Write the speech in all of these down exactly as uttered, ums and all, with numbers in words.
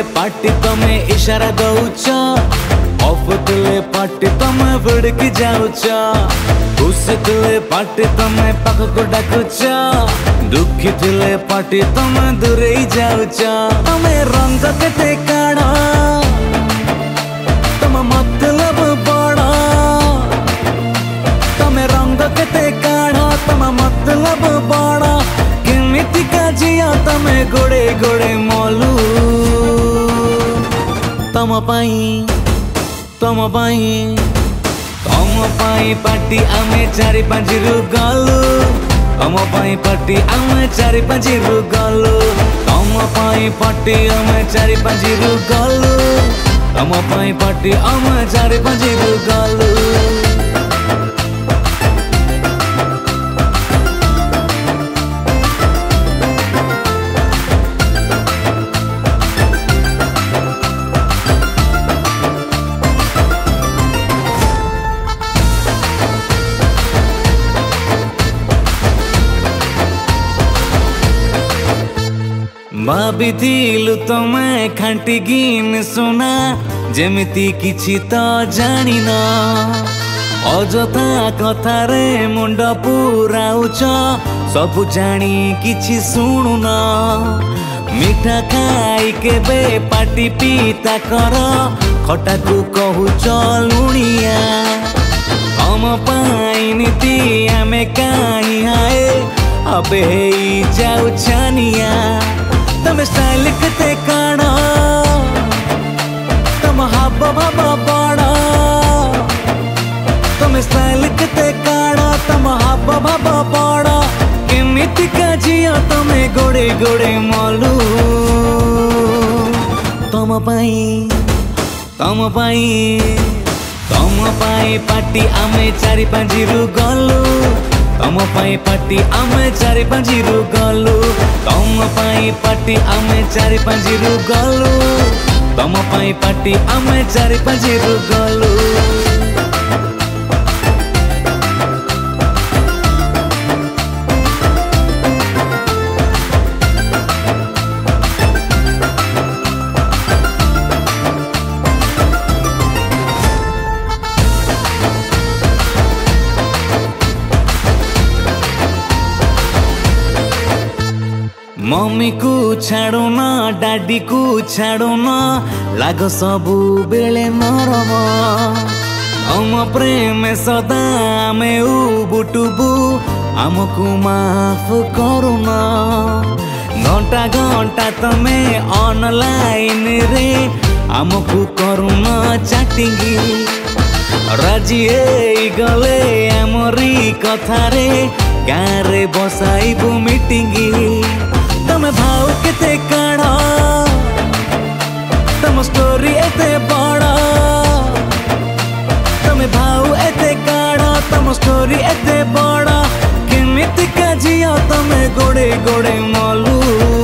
Party तमे इशारा दउच, of ଥିଲେ पार्टी तमे विड़की जाउच, खुशी ଥିଲେ पार्टी तमे पाखको डाकुच, दुखी ଥିଲେ पार्टी तमे दूरेई जाउच। तमे रंग केते काढ़ तम मतलब बड़, तमे रंग केते काढ़ तम मतलब बड़, केमिति का जिया तमे गोड़े गोड़े मलू। तम पाई तम पाई तम पाई पार्टी आमे चारि पांच रु गलु, तम पाई पार्टी आमे चारि पांच रु गलु, तम पाई पार्टी आमे चारि पांच रु गलु, तम पाई पार्टी आमे चारि पांच रु गलु। भाविथिलु तमे खांटी गिन सुना, जेमिति किछि तो जानिन, अजथा कथारे मुंड पुराउच, सबु जानी किछि सुनुन। मिठा खाई केबे पाटी पीता कर, खटा को कहूच लुणिया, हम पाई नीति आमे काई हाए अबे हेई जाउ छानिया। तमे स्टाइल केते काण तम हाब भाब बड़, तमे स्टाइल केते काण तम हाब भाब बड़, केमिति का जिया तमे गोड़े गोड़े मलू। तम पाई तम पाई तम पाई पार्टी आमे चारि पांच रु गलु, तम पाई पार्टी आमे चारि पांच रु गलु, तम पाई पार्टी आमे चारि पांच रु गलु, तम पाई पार्टी आमे चारि पांच रु गलु। मम्मी को छाड़ो ना डैडी को छाड़ो ना, लाग सबु बेले नरम, तम प्रेम सदा आमे उबुटुबु, आमको माफ करुना। घंटा घंटा तमे ऑनलाइन रे आमको करुना चैटिंग, राजी हे गले आमरी कथारे गारे बसाइबु मीटिंग। तमे भाव केते काढ़ तम स्टोरी एते बड़, तमे भाव एते काढ़ तम स्टोरी एते बड़, केमिति का जिया तमे गोड़े गोड़े मलू।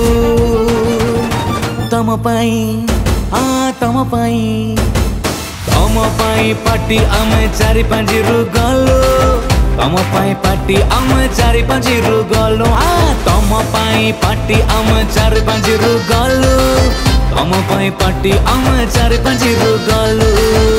तम पाई आ तम पाई तम पाई पार्टी आमे चारि पांच रु गलु, तम पाई पार्टी आमे चारि पांच रु गलु, आ तम पाई पार्टी आमे चारि पांच रु गलु, तम पाई पार्टी आमे चारि पांच रु गलु।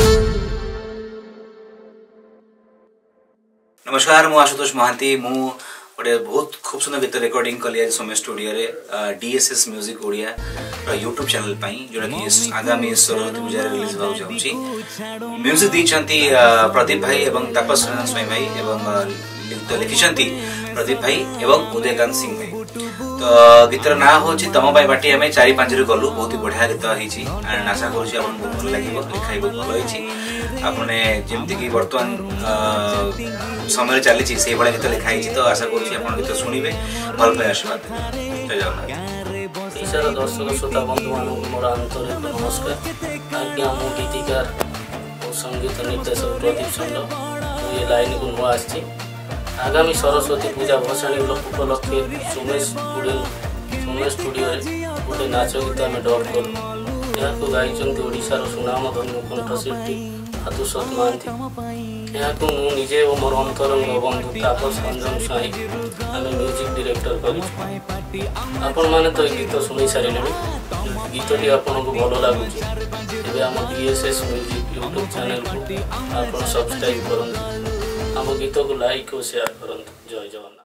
नमस्कार, मु आशुतोष महांती। मु गोटे बहुत खूब सुंदर गीत रिकॉर्डिंग कली आज सोमे स्टूडियो रे DSS music Odia YouTube channel पाई, जोटा कि आगामी सरस्वती पूजा रिलीज होउ जाउची। म्यूजिक दी प्रदीप भाई एवं तापस रंजन स्वाई भाई, एवं गीत लिखिछंती प्रदीप भाई एवं उदयकांत सिंह भाई। तो गीतर ना होची तम पाई पार्टी आमे चारि पांच रु गलु, बहुत ही बढ़िया गीत हिची, एंड आशा करूची आपन बहुत भल लागिवो। लिखाई बहुत भल हिची, आपने जेमती कि वर्तमान समय चली से भाई गीत लिखाई, तो आशा करूची आपन गीत सुनिबे, भल पाए आशीर्वाद। जय जगन्नाथ। ईशार दर्शक श्रोता बंधु मान मोर आंतरिक नमस्कार। आज्ञा मु गीतिकार और संगीत निर्देशक प्रदीप चंद, ये लाइन को नुआ आछि। आगामी सरस्वती पूजा भसाणी उपलक्षे सोमेश स्टूडियो सोमेश स्टूडियो गोटे नाच गीत आम डब कलु। यहाँ गाई ओडिशार सुनाम धन्य कंठशिल्पी ହାତୁସତ ମହାନ୍ତି। ଏହାକୁ ମୁଁ ନିଜେ ଓ ମୋର ଅନ୍ତରଙ୍ଗ ବନ୍ଧୁ ତାପସ ରଞ୍ଜନ ସ୍ୱାଇଁ ଆମେ ମ୍ୟୁଜିକ୍ ଡିରେକ୍ଟର କରିଛୁ। ଆପଣମାନେ ତ ଏ ଗୀତ ଶୁଣି ସାରିଲେଣି। ଗୀତଟି ଆପଣଙ୍କୁ ଭଲ ଲାଗୁଛି ତେବେ ଆମ ଡିଏସ୍ଏସ୍ ମ୍ୟୁଜିକ୍ ୟୁଟ୍ୟୁବ୍ ଚ୍ୟାନେଲକୁ ଆପଣ ସବସ୍କ୍ରାଇବ୍ କରନ୍ତୁ। ଆମ ଗୀତକୁ ଲାଇକ୍ ଓ ସେୟାର କରନ୍ତୁ। ଜୟ ଜଗନ୍ନାଥ।